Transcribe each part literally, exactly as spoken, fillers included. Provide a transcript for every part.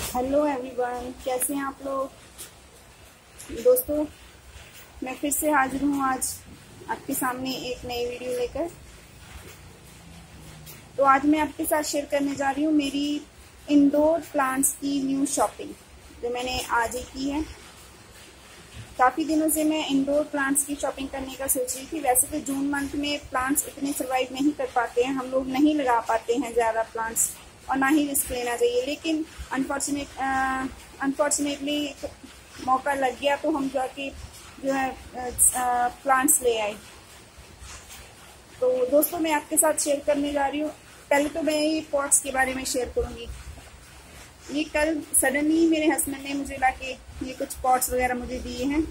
Hello everyone, कैसे हैं आप लोग। दोस्तों, मैं फिर से हाजिर हूँ आज आपके सामने एक नई वीडियो लेकर। तो आज मैं आपके साथ शेयर करने जा रही हूँ मेरी इंडोर प्लांट्स की न्यू शॉपिंग, जो मैंने आज ही की है। काफ़ी दिनों से मैं इंडोर प्लांट्स की शॉपिंग करने का सोच रही थी। वैसे तो जून मंथ में प्लांट्स इतने सर्वाइव नहीं कर पाते हैं, हम लोग नहीं लगा पाते हैं ज़्यादा प्लांट्स, और ना ही रिस्क लेना चाहिए। लेकिन अनफॉर्चुनेट अनफॉर्चुनेटली मौका लग गया, तो हम जाके जो है प्लांट्स ले आए। तो दोस्तों, मैं आपके साथ शेयर करने जा रही हूँ। पहले तो मैं ये पॉट्स के बारे में शेयर करूँगी। ये कल सडनली मेरे हस्बैंड ने मुझे लाके ये कुछ पॉट्स वगैरह मुझे दिए हैं।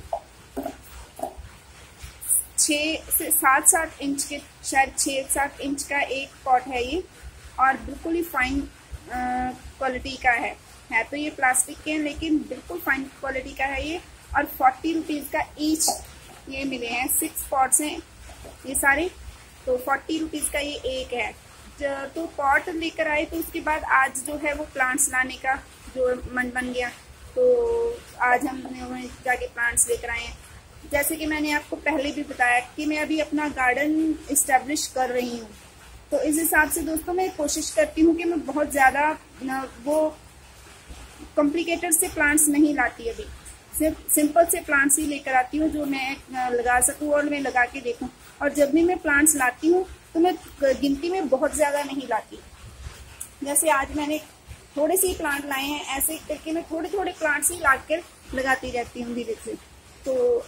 छः से सात सात इंच के, शायद छः सात इंच का एक पॉट है ये, और बिल्कुल ही फाइन क्वालिटी का है है तो ये प्लास्टिक के हैं, लेकिन बिल्कुल फाइन क्वालिटी का है ये। और फोर्टी रुपीज़ का ईच ये मिले हैं। सिक्स पॉट्स हैं ये सारे, तो फोर्टी रुपीज़ का ये एक है। तो पॉट लेकर आए, तो उसके बाद आज जो है वो प्लांट्स लाने का जो मन बन गया, तो आज हम जाके प्लांट्स लेकर आए हैं। जैसे कि मैंने आपको पहले भी बताया कि मैं अभी अपना गार्डन इस्टेब्लिश कर रही हूँ, तो इस हिसाब से दोस्तों मैं कोशिश करती हूँ कि मैं बहुत ज़्यादा वो कॉम्प्लिकेटेड से प्लांट्स नहीं लाती। अभी सिर्फ सिंपल से प्लांट्स ही लेकर आती हूँ जो मैं लगा सकूँ और मैं लगा के देखूँ। और जब भी मैं प्लांट्स लाती हूँ तो मैं गिनती में बहुत ज़्यादा नहीं लाती। जैसे आज मैंने थोड़े से ही प्लांट लाए हैं, ऐसे करके मैं थोड़े थोड़े प्लांट्स ही ला कर लगाती रहती हूँ धीरे से। तो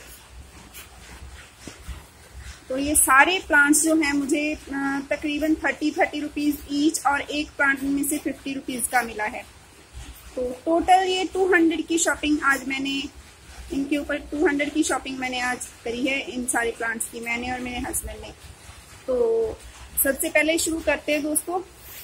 तो ये सारे प्लांट्स जो हैं मुझे तकरीबन थर्टी थर्टी रुपीज़ ईच, और एक प्लांट में से फिफ्टी रुपीज़ का मिला है। तो टोटल ये टू हंड्रेड की शॉपिंग आज मैंने इनके ऊपर टू हंड्रेड की शॉपिंग मैंने आज करी है, इन सारे प्लांट्स की, मैंने और मेरे हस्बैंड ने। तो सबसे पहले शुरू करते हैं दोस्तों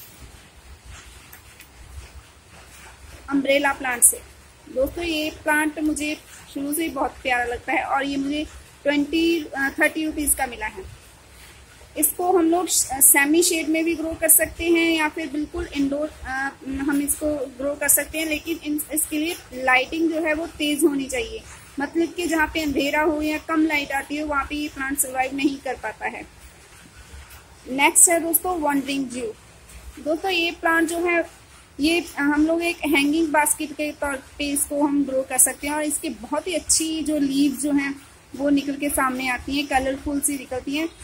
अम्ब्रेला प्लांट से। दोस्तों, ये प्लांट मुझे शुरू से ही बहुत प्यारा लगता है, और ये मुझे ट्वेंटी थर्टी रुपीज़ का मिला है। इसको हम लोग सेमी शेड में भी ग्रो कर सकते हैं, या फिर बिल्कुल इंडोर हम इसको ग्रो कर सकते हैं। लेकिन इन, इसके लिए लाइटिंग जो है वो तेज़ होनी चाहिए। मतलब कि जहाँ पे अंधेरा हो या कम लाइट आती हो, वहाँ पे ये प्लांट सर्वाइव नहीं कर पाता है। नेक्स्ट है दोस्तों वॉन्डरिंग ज्यू। दोस्तों, ये प्लांट जो है ये हम लोग एक हैंगिंग बास्केट के तौर पे इसको हम ग्रो कर सकते हैं, और इसकी बहुत ही अच्छी जो लीव्स जो हैं वो निकल के सामने आती हैं, कलरफुल सी निकलती हैं।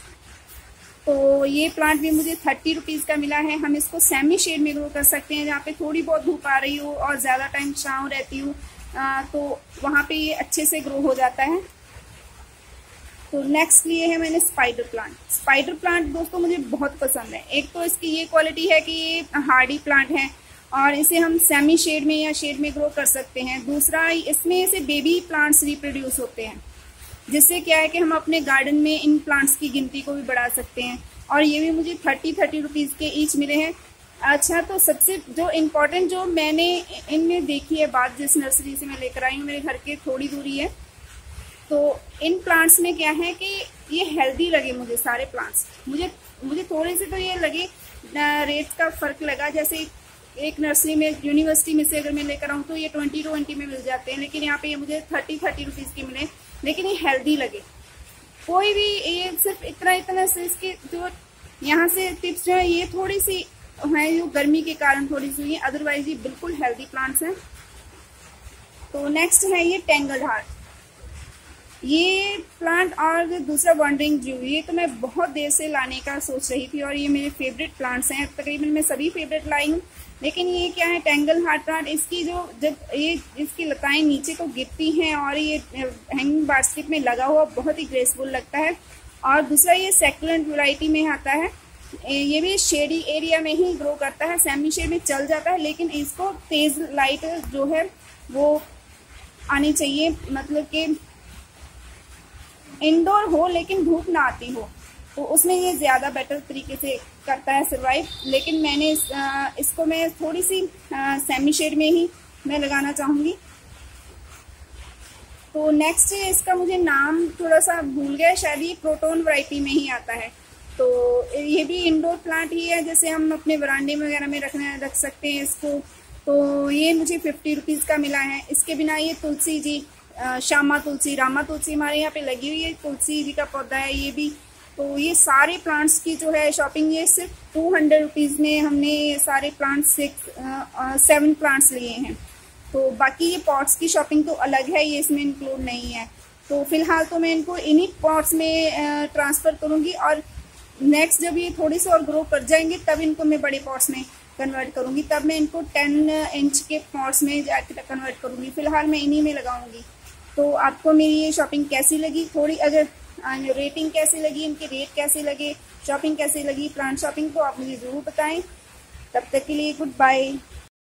तो ये प्लांट भी मुझे थर्टी रुपीज़ का मिला है। हम इसको सेमी शेड में ग्रो कर सकते हैं, जहाँ पे थोड़ी बहुत धूप आ रही हो और ज़्यादा टाइम छाँव रहती हो, तो वहाँ पे ये अच्छे से ग्रो हो जाता है। तो नेक्स्ट लिए है मैंने स्पाइडर प्लांट। स्पाइडर प्लांट दोस्तों मुझे बहुत पसंद है। एक तो इसकी ये क्वालिटी है कि ये हार्डी प्लांट है, और इसे हम सेमी शेड में या शेड में ग्रो कर सकते हैं। दूसरा, इसमें से बेबी प्लांट्स रिप्रोड्यूस होते हैं, जिससे क्या है कि हम अपने गार्डन में इन प्लांट्स की गिनती को भी बढ़ा सकते हैं। और ये भी मुझे थर्टी थर्टी रुपीज़ के ईच मिले हैं। अच्छा, तो सबसे जो इम्पोर्टेंट जो मैंने इनमें देखी है बात, जिस नर्सरी से मैं लेकर आई हूँ, मेरे घर के थोड़ी दूरी है, तो इन प्लांट्स में क्या है कि ये हेल्दी लगे मुझे सारे प्लांट्स। मुझे मुझे थोड़े से तो ये लगे रेट का फ़र्क लगा। जैसे एक नर्सरी में, यूनिवर्सिटी में से अगर मैं लेकर आऊँ तो ये ट्वेंटी ट्वेंटी में मिल जाते हैं, लेकिन यहाँ पे ये मुझे थर्टी थर्टी रुपीज़ के मिले, लेकिन ये हेल्दी लगे। कोई भी ये सिर्फ इतना इतना से इसके जो यहाँ से टिप्स जो है ये थोड़ी सी है, जो गर्मी के कारण थोड़ी सी हुई है, अदरवाइज ये बिल्कुल हेल्दी प्लांट्स हैं। तो नेक्स्ट है ये टेंगल हार्ट। ये प्लांट और दूसरा वॉन्डरिंग ज्यू, ये तो मैं बहुत देर से लाने का सोच रही थी, और ये मेरे फेवरेट प्लांट्स हैं। तकरीबन मैं सभी फेवरेट लाई हूँ, लेकिन ये क्या है, टेंगल हार्ट प्लांट, इसकी जो जब ये इसकी लताएं नीचे को गिरती हैं और ये हैंगिंग बास्केट में लगा हुआ बहुत ही ग्रेसफुल लगता है। और दूसरा, ये सेकुलेंट वैरायटी में आता है। ये भी शेडी एरिया में ही ग्रो करता है, सेमी शेड में चल जाता है, लेकिन इसको तेज लाइट जो है वो आनी चाहिए। मतलब कि इंडोर हो लेकिन धूप ना आती हो, तो उसमें ये ज़्यादा बेटर तरीके से करता है सर्वाइव। लेकिन मैंने इस, आ, इसको मैं थोड़ी सी सेमी शेड में ही मैं लगाना चाहूँगी। तो नेक्स्ट इसका मुझे नाम थोड़ा सा भूल गया, शायद ये प्रोटोन वैरायटी में ही आता है। तो ये भी इंडोर प्लांट ही है, जैसे हम अपने बरांडे में वगैरह में रखना रख सकते हैं इसको। तो ये मुझे फिफ्टी रुपीज़ का मिला है। इसके बिना ये तुलसी जी, श्यामा तुलसी, रामा तुलसी हमारे यहाँ पे लगी हुई है, तुलसी जी का पौधा है ये भी। तो ये सारे प्लांट्स की जो है शॉपिंग, ये सिर्फ टू हंड्रेड रुपीज़ में हमने ये सारे प्लांट्स सिक्स सेवन प्लांट्स लिए हैं। तो बाकी ये पॉट्स की शॉपिंग तो अलग है, ये इसमें इंक्लूड नहीं है। तो फिलहाल तो मैं इनको इन्हीं पॉट्स में ट्रांसफ़र करूँगी, और नेक्स्ट जब ये थोड़ी सी और ग्रो कर जाएंगे तब इनको मैं बड़े पॉट्स में कन्वर्ट करूँगी, तब मैं इनको टेन इंच के पॉट्स में जाकर कन्वर्ट करूँगी। फिलहाल मैं इन्हीं में लगाऊँगी। तो आपको मेरी ये शॉपिंग कैसी लगी, थोड़ी अगर रेटिंग कैसी लगी, इनके रेट कैसे लगे, शॉपिंग कैसी लगी, प्लांट शॉपिंग, तो आप मुझे ज़रूर बताएं। तब तक के लिए गुड बाय।